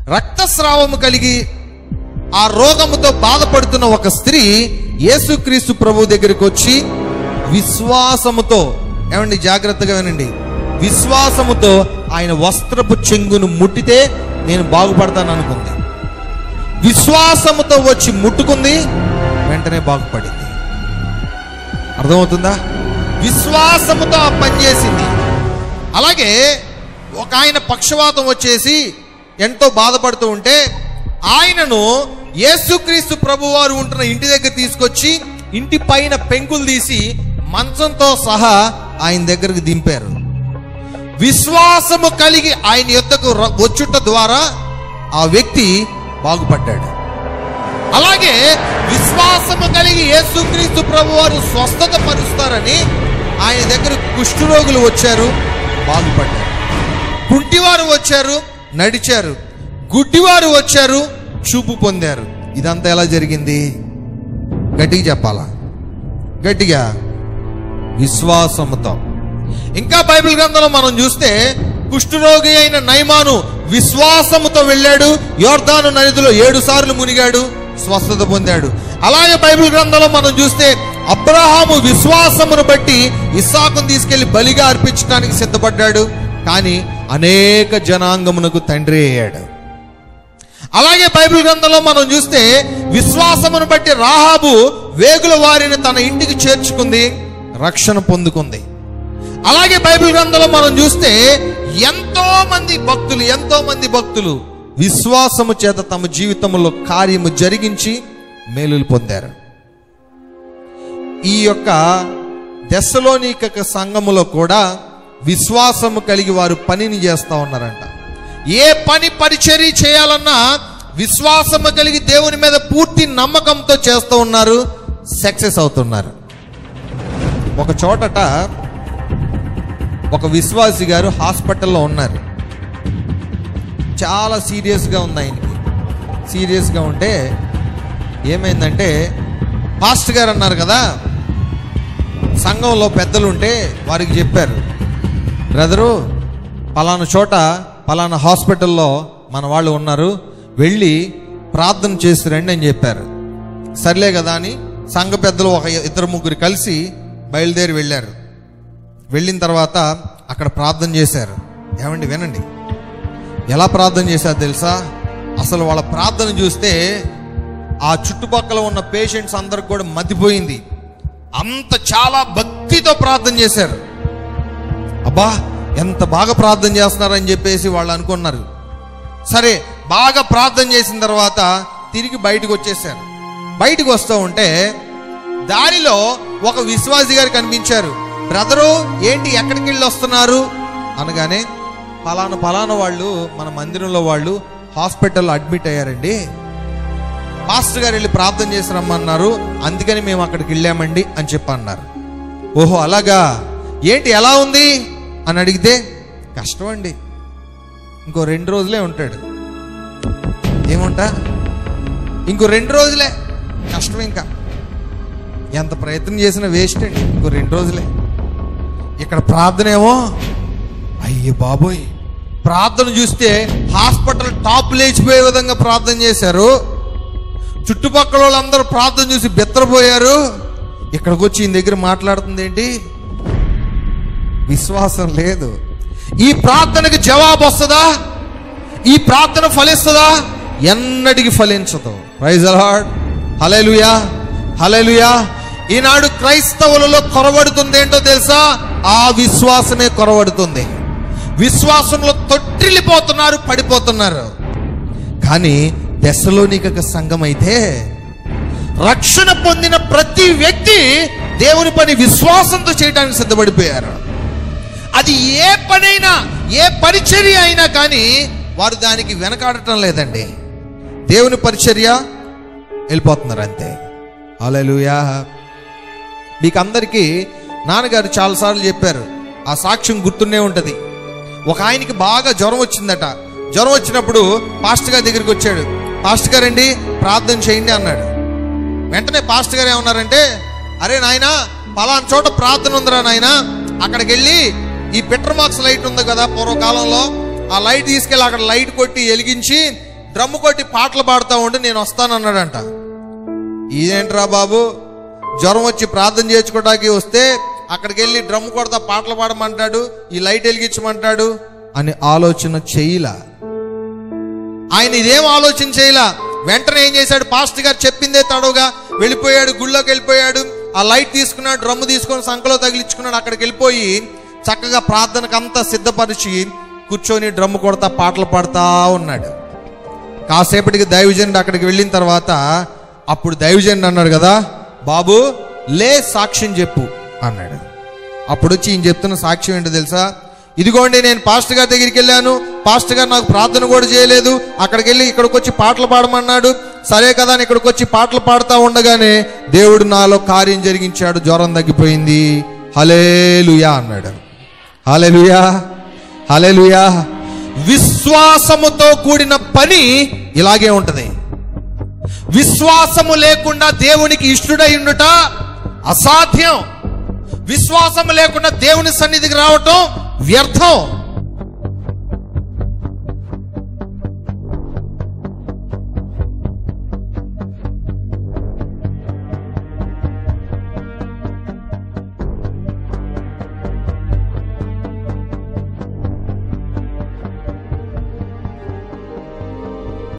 రక్తస్రావము కలిగి ఆ రోగముతో బాధపడుతున్న ఒక స్త్రీ యేసుక్రీస్తు ప్రభు దగ్గరికి వచ్చి విశ్వాసముతో, ఏమండి జాగ్రత్తగా వినండి, విశ్వాసముతో ఆయన వస్త్రపు చెంగును ముట్టితే నేను బాగుపడతాను అనుకుంది. విశ్వాసముతో వచ్చి ముట్టుకుంది, వెంటనే బాగుపడింది. అర్థమవుతుందా? విశ్వాసముతో ఆ పని చేసింది. అలాగే ఒక ఆయన పక్షవాతం వచ్చేసి ఎంతో బాధపడుతూ ఉంటే ఆయనను యేసుక్రీస్తు ప్రభువారు ఉంటున్న ఇంటి దగ్గర తీసుకొచ్చి ఇంటి పైన పెంకులు తీసి మంచంతో సహా ఆయన దగ్గరకు దింపారు. విశ్వాసము కలిగి ఆయన యొద్దకు వచ్చుట ద్వారా ఆ వ్యక్తి బాగుపడ్డాడు. అలాగే విశ్వాసము కలిగి యేసుక్రీస్తు ప్రభువారు స్వస్థత పరుస్తారని ఆయన దగ్గర కుష్ఠరోగులు వచ్చారు, బాగుపడ్డారు. కుంటివారు వచ్చారు, నడిచారు. గుడ్డివారు వచ్చారు, చూపు పొందారు. ఇదంతా ఎలా జరిగింది? గట్టిగా చెప్పాలా? గట్టిగా, విశ్వాసముతో. ఇంకా బైబిల్ గ్రంథంలో మనం చూస్తే కుష్ఠరోగి అయిన నయమాను విశ్వాసముతో వెళ్ళాడు, యోర్దాను నదిలో 7 సార్లు మునిగాడు, స్వస్థత పొందాడు. అలాగే బైబిల్ గ్రంథంలో మనం చూస్తే అబ్రహాము విశ్వాసమును బట్టి ఇస్సాకును తీసుకెళ్లి బలిగా అర్పించడానికి సిద్ధపడ్డాడు, కానీ అనేక జనాంగమునకు తండ్రి అయ్యాడు. అలాగే బైబిల్ గ్రంథంలో మనం చూస్తే విశ్వాసమును బట్టి రాహాబు వేగుల వారిని తన ఇంటికి చేర్చుకుంది, రక్షణ పొందుకుంది. అలాగే బైబిల్ గ్రంథంలో మనం చూస్తే ఎంతో మంది భక్తులు విశ్వాసము చేత తమ జీవితంలో కార్యము జరిగించి మేలులు పొందారు. ఈ యొక్క దెస్సలోనిక సంఘములో కూడా విశ్వాసము కలిగి వారు పనిని చేస్తూ ఉన్నారంట. ఏ పని పరిచర్య చేయాలన్నా విశ్వాసము కలిగి దేవుని మీద పూర్తి నమ్మకంతో చేస్తూ ఉన్నారు, సక్సెస్ అవుతున్నారు. ఒక చోటట ఒక విశ్వాసి గారు హాస్పిటల్లో ఉన్నారు. చాలా సీరియస్గా ఉంది ఆయనకి. సీరియస్గా ఉంటే ఏమైందంటే, పాస్టర్ గారు అన్నారు కదా, సంఘంలో పెద్దలు ఉంటే వారికి చెప్పారు, బ్రదరు పలానా చోట పలానా హాస్పిటల్లో మన వాళ్ళు ఉన్నారు, వెళ్ళి ప్రార్థన చేసి రండి అని చెప్పారు. సర్లే కదా అని సంఘ పెద్దలు ఒక 2-3 కలిసి బయలుదేరి వెళ్ళారు. వెళ్ళిన తర్వాత అక్కడ ప్రార్థన చేశారు. ఏమండి వినండి, ఎలా ప్రార్థన చేశారు తెలుసా? అసలు వాళ్ళ ప్రార్థన చూస్తే ఆ చుట్టుపక్కల ఉన్న పేషెంట్స్ అందరికి కూడా మతిపోయింది. అంత చాలా భక్తితో ప్రార్థన చేశారు. అబ్బా ఎంత బాగా ప్రార్థన చేస్తున్నారని చెప్పేసి వాళ్ళు అనుకున్నారు. సరే, బాగా ప్రార్థన చేసిన తర్వాత తిరిగి బయటకు వచ్చేసారు. బయటకు వస్తూ ఉంటే దారిలో ఒక విశ్వాసి గారు కనిపించారు. బ్రదరు ఏంటి ఎక్కడికి వెళ్ళి వస్తున్నారు అనగానే, పలానా వాళ్ళు మన మందిరంలో వాళ్ళు హాస్పిటల్లో అడ్మిట్ అయ్యారండి, పాస్టర్ గారు వెళ్ళి ప్రార్థన చేసి రమ్మన్నారు, అందుకని మేము అక్కడికి వెళ్ళామండి అని చెప్పన్నారు. ఓహో అలాగా, ఏంటి ఎలా ఉంది అని అడిగితే, కష్టం అండి, ఇంకో 2 రోజులే ఉంటాడు. ఏముంటా? ఇంకో 2 రోజులే కష్టం, ఇంకా ఎంత ప్రయత్నం చేసినా వేస్ట్ అండి, ఇంకో 2 రోజులే. ఇక్కడ ప్రార్థన ఏమో అయ్యో బాబోయ్, ప్రార్థన చూస్తే హాస్పిటల్ టాప్ లేచిపోయే విధంగా ప్రార్థన చేశారు. చుట్టుపక్కల వాళ్ళందరూ ప్రార్థన చూసి బెత్తరపోయారు. ఇక్కడికి వచ్చి ఈయన దగ్గర మాట్లాడుతుంది ఏంటి? విశ్వాసం లేదు. ఈ ప్రార్థనకి జవాబు వస్తుందా? ఈ ప్రార్థన ఫలిస్తుందా? ఎన్నటికి ఫలించదు. Praise the Lord, hallelujah, hallelujah. ఈనాడు క్రైస్తవులలో కొరవడుతుంది ఏంటో తెలుసా? ఆ విశ్వాసమే కొరవడుతుంది. విశ్వాసంలో తొట్టిల్లిపోతున్నారు, పడిపోతున్నారు. కానీ దెస్సలోనిక సంఘం అయితే రక్షణ పొందిన ప్రతి వ్యక్తి దేవుని పని విశ్వాసంతో చేయడానికి సిద్ధపడిపోయారు. అది ఏ పనైనా, ఏ పరిచర్య అయినా కానీ వారు దానికి వెనకాడటం లేదండి. దేవుని పరిచర్య వెళ్ళిపోతున్నారు అంతే. హల్లెలూయా. మీకు అందరికీ నాన్నగారు చాలాసార్లు చెప్పారు, ఆ సాక్ష్యం గుర్తునే ఉంటుంది. ఒక ఆయనకి బాగా జ్వరం వచ్చిందట. జ్వరం వచ్చినప్పుడు పాస్టర్ గారి దగ్గరికి వచ్చాడు. పాస్టర్ గారండి ప్రార్థన చేయండి అన్నాడు. వెంటనే పాస్టర్ గారు ఏమన్నారంటే, అరే నాయనా పలానా చోట ప్రార్థన ఉందిరా నాయనా, అక్కడికి వెళ్ళి ఈ పెట్రోమాక్స్ లైట్ ఉంది కదా పూర్వకాలంలో, ఆ లైట్ తీసుకెళ్ళి అక్కడ లైట్ కొట్టి వెలిగించి డ్రమ్ము కొట్టి పాటలు పాడుతూ ఉండి నేను వస్తానన్నాడంట. ఇదేంట్రా బాబు, జ్వరం వచ్చి ప్రార్థన చేసుకోవడానికి వస్తే అక్కడికి వెళ్ళి డ్రమ్ము కొడతా పాటలు పాడమంటాడు, ఈ లైట్ వెలిగించమంటాడు అని ఆలోచన చేయలా. ఆయన ఇదేం ఆలోచన చేయలా. వెంటనే ఏం చేశాడు, పాస్టర్ గారు చెప్పిందే తడవుగా వెళ్ళిపోయాడు, గుళ్ళోకి వెళ్ళిపోయాడు. ఆ లైట్ తీసుకున్నాడు, డ్రమ్ము తీసుకొని సంకలో తగిలించుకున్నాడు. అక్కడికి వెళ్ళిపోయి చక్కగా ప్రార్థనకు అంతా సిద్ధపరిచి కూర్చొని డ్రమ్ము కొడతా పాటలు పాడుతూ ఉన్నాడు. కాసేపటికి దైవజనుడు అక్కడికి వెళ్ళిన తర్వాత అప్పుడు దైవజనుడు అన్నాడు కదా, బాబు లే సాక్ష్యం చెప్పు అన్నాడు. అప్పుడు వచ్చి ఈయన చెప్తున్న సాక్ష్యం ఏంటో తెలుసా, ఇదిగోండి నేను పాస్టర్ గారి దగ్గరికి వెళ్ళాను, పాస్టర్ గారు నాకు ప్రార్థన కూడా చేయలేదు, అక్కడికి వెళ్ళి ఇక్కడికి వచ్చి పాటలు పాడమన్నాడు. సరే కదా అని ఇక్కడికి వచ్చి పాటలు పాడుతూ ఉండగానే దేవుడు నాలో కార్యం జరిగించాడు, జ్వరం తగ్గిపోయింది, హల్లెలూయా అన్నాడు. హల్లెలూయా, హల్లెలూయా. విశ్వాసముతో కూడిన పని ఇలాగే ఉంటది. విశ్వాసము లేకుండా దేవునికి ఇష్టడై ఉండుట అసాధ్యం. విశ్వాసం లేకుండా దేవుని సన్నిధికి రావటం వ్యర్థం.